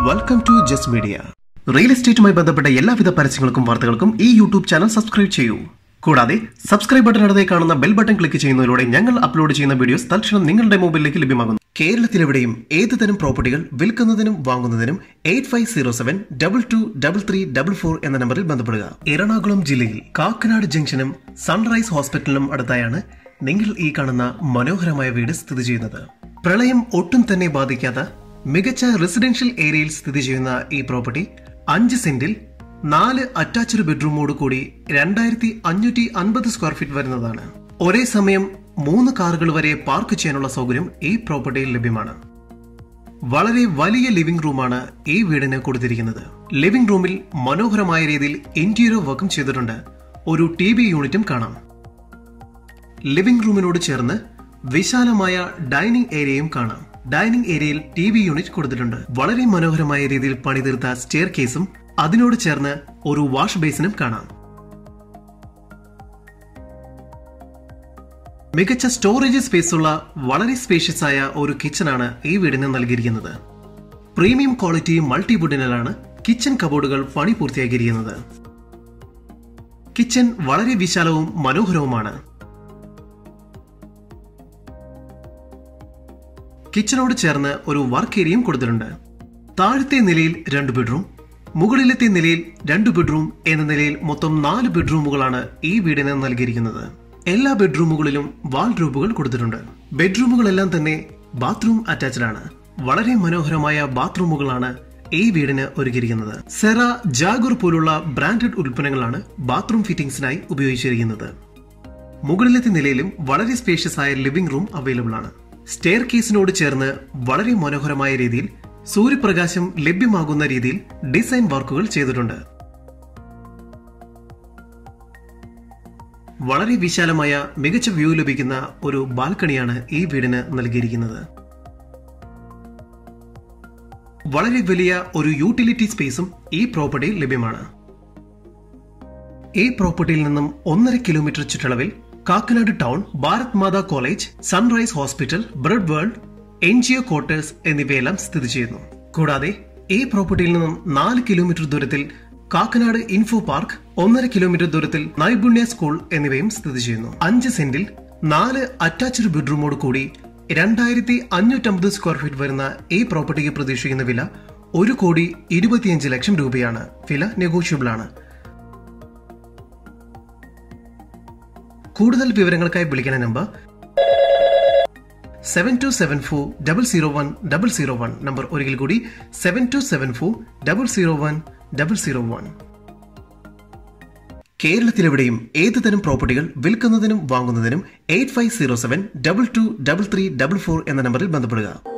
Welcome to Just Media. Real എസ്റ്റേറ്റുമായി ബന്ധപ്പെട്ട എല്ലാവിധ പരസ്യങ്ങൾക്കും വാർത്തകൾക്കും ഈ യൂട്യൂബ് ചാനൽ സബ്സ്ക്രൈബ് ചെയ്യൂ. കൂടാതെ സബ്സ്ക്രൈബ് ബട്ടൺ അടുത്തായി കാണുന്ന ബെൽ ബട്ടൺ ക്ലിക്ക് ചെയ്യുന്നതിലൂടെ ഞങ്ങൾ അപ്ലോഡ് ചെയ്യുന്ന വീഡിയോസ് തൽക്ഷണം നിങ്ങളുടെ മൊബൈലിലേക്ക് ലഭ്യമാകുന്നു. കേരളത്തിലെവിടെയും ഏതുതരം പ്രോപ്പർട്ടികൾ വിൽക്കുന്നതിനും വാങ്ങുന്നതിനും 8507-223344 എന്ന നമ്പറിൽ ബന്ധപ്പെടുക. എറണാകുളം ജില്ലയിൽ കാക്കനാട് ജംഗ്ഷനും സൺറൈസ് ഹോസ്പിറ്റലിനും അടുത്തായാണ് നിങ്ങൾ ഈ കാണുന്ന മനോഹരമായ വീട് സ്ഥിതി ചെയ്യുന്നത്. പ്രളയം ഒട്ടും തന്നെ ബാധിക്കാത്ത മികച്ച റെസിഡൻഷ്യൽ ഏരിയയിൽ സ്ഥിതി ചെയ്യുന്ന ഈ പ്രോപ്പർട്ടി 5 സെന്റിൽ 4 അറ്റാച്ച്ഡ് ബെഡ്റൂമോട് കൂടി 2550 സ്ക്വയർ ഫീറ്റ് വരുന്നതാണ്. ഒരേ സമയം 3 കാറുകൾ വരെ പാർക്ക് ചെയ്യാനുള്ള സൗകര്യം ഈ പ്രോപ്പർട്ടിയിൽ ലഭ്യമാണ്. വളരെ വലിയ ലിവിംഗ് റൂമാണ് ഈ വീടിന് കൊടുത്തിരിക്കുന്നത്. ലിവിംഗ് റൂമിൽ മനോഹരമായ രീതിയിൽ ഇന്റീരിയർ വർക്കും ചെയ്തിട്ടുണ്ട്. ഒരു TV യൂണിറ്റും കാണാം. ലിവിംഗ് റൂമിനോട് ചേർന്ന് വിശാലമായ ഡൈനിങ് ഏരിയയും കാണാം. ഡൈനിങ് ഏരിയയിൽ TV യൂണിറ്റ് കൊടുത്തിട്ടുണ്ട്. വളരെ മനോഹരമായ രീതിയിൽ പണിതീർത്ത സ്റ്റെയർ കേസും അതിനോട് ചേർന്ന് ഒരു വാഷ് ബേസിനും കാണാം. മികച്ച സ്റ്റോറേജ് സ്പേസ് ഉള്ള വളരെ സ്പേഷ്യസ് ആയ ഒരു കിച്ചണാണ് ഈ വീടിന് നൽകിയിരിക്കുന്നത്. പ്രീമിയം ക്വാളിറ്റി മൾട്ടിവുഡിലാണ് കിച്ചൺ കബോർഡുകൾ പണി പൂർത്തിയാക്കിയിരിക്കുന്നത്. കിച്ചൺ വളരെ വിശാലവും മനോഹരവുമാണ്. കിച്ചണോട് ചേർന്ന് ഒരു വർക്ക് ഏരിയയും കൊടുത്തിട്ടുണ്ട്. താഴത്തെ നിലയിൽ 2 ബെഡ്റൂം, മുകളിലത്തെ നിലയിൽ 2 ബെഡ്റൂം എന്ന നിലയിൽ മൊത്തം 4 ബെഡ്റൂമുകളാണ് ഈ വീടിന് നൽകിയിരിക്കുന്നത്. എല്ലാ ബെഡ്റൂമുകളിലും വാൾഡ്രോബുകൾ കൊടുത്തിട്ടുണ്ട്. ബെഡ്റൂമുകളെല്ലാം തന്നെ ബാത്റൂം അറ്റാച്ച്ഡ് ആണ്. വളരെ മനോഹരമായ ബാത്റൂമുകളാണ് ഈ വീടിന് ഒരുക്കിയിരിക്കുന്നത്. സെറ, ജാഗുർ പോലുള്ള ബ്രാൻഡഡ് ഉൽപ്പന്നങ്ങളാണ് ബാത്റൂം ഫിറ്റിംഗ്സിനായി ഉപയോഗിച്ചിരിക്കുന്നത്. മുകളിലത്തെ നിലയിലും വളരെ സ്പേഷ്യസ് ആയ ലിവിംഗ് റൂം അവൈലബിൾ ആണ്. സ്റ്റെയർ കേസിനോട് ചേർന്ന് വളരെ മനോഹരമായ രീതിയിൽ സൂര്യപ്രകാശം ലഭ്യമാകുന്ന രീതിയിൽ ഡിസൈൻ വർക്കുകൾ ചെയ്തിട്ടുണ്ട്. വളരെ വിശാലമായ മികച്ച വ്യൂ ലഭിക്കുന്ന ഒരു ബാൽക്കണിയാണ് ഈ വീടിന് നൽകിയിരിക്കുന്നത്. വളരെ വലിയ ഒരു യൂട്ടിലിറ്റി സ്പേസും ഈ പ്രോപ്പർട്ടിയിൽ ലഭ്യമാണ്. ഈ പ്രോപ്പർട്ടിയിൽ നിന്നും 1.5 കിലോമീറ്റർ ചുറ്റളവിൽ Kakkanad town, Bharat Mata college, sunrise hospital, bread world, NGO quarters എന്നിവയെല്ലാം സ്ഥിതി ചെയ്യുന്നു. കൂടാതെ ഈ പ്രോപ്പർട്ടിയിൽ നിന്നും 4 കിലോമീറ്റർ ദൂരത്തിൽ കാക്കനാട് ഇൻഫോ പാർക്ക്, 1.5 കിലോമീറ്റർ ദൂരത്തിൽ നൈപുണ്യ സ്കൂൾ എന്നിവയും സ്ഥിതി ചെയ്യുന്നു. 5 സെന്റിൽ 4 അറ്റാച്ച്ഡ് ബെഡ്റൂമോട് കൂടി 2550 സ്ക്വയർ ഫീറ്റ് വരുന്ന ഈ പ്രോപ്പർട്ടിക്ക് പ്രതീക്ഷിക്കുന്ന വില 1,25 ലക്ഷം രൂപയാണ്. വില നെഗോഷ്യബിൾ ആണ്. കൂടുതൽ വിവരങ്ങൾക്കായി വിളിക്കുന്ന നമ്പർ 7274-001-001. നമ്പർ ഒരിക്കൽ കൂടി 7274-001-001. കേരളത്തിലെവിടെയും ഏതുതരം പ്രോപ്പർട്ടികൾ വിൽക്കുന്നതിനും വാങ്ങുന്നതിനും 8507-223344 എന്ന നമ്പറിൽ ബന്ധപ്പെടുക.